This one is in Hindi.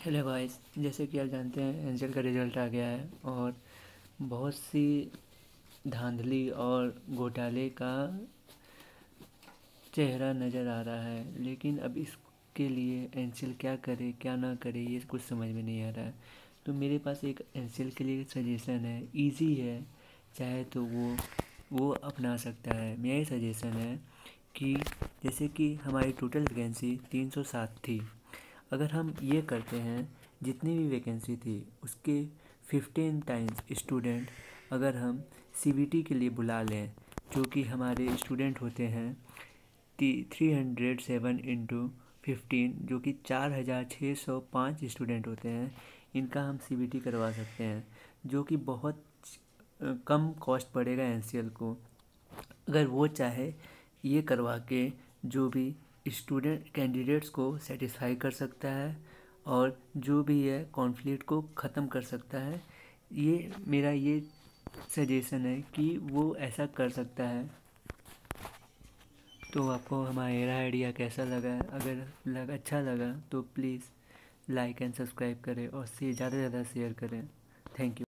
हेलो गाइस, जैसे कि आप जानते हैं एंजल का रिज़ल्ट आ गया है और बहुत सी धांधली और घोटाले का चेहरा नज़र आ रहा है। लेकिन अब इसके लिए एंजल क्या करे क्या ना करे ये कुछ समझ में नहीं आ रहा है। तो मेरे पास एक एंजल के लिए सजेशन है, इजी है, चाहे तो वो अपना सकता है। मेरा ये सजेशन है कि जैसे कि हमारी टोटल वैकेंसी 307 थी। अगर हम ये करते हैं, जितनी भी वैकेंसी थी उसके 15 टाइम्स स्टूडेंट अगर हम सीबीटी के लिए बुला लें, जो कि हमारे स्टूडेंट होते हैं 307 इंटू 15, जो कि 4605 स्टूडेंट होते हैं। इनका हम सीबीटी करवा सकते हैं, जो कि बहुत कम कॉस्ट पड़ेगा एनसीएल को। अगर वो चाहे ये करवा के जो भी स्टूडेंट कैंडिडेट्स को सेटिस्फाई कर सकता है और जो भी है कॉन्फ्लिक्ट को ख़त्म कर सकता है। ये मेरा ये सजेशन है कि वो ऐसा कर सकता है। तो आपको हमारा आइडिया कैसा लगा? अगर अच्छा लगा तो प्लीज़ लाइक एंड सब्सक्राइब करें और ज़्यादा से ज़्यादा शेयर करें। Thank you.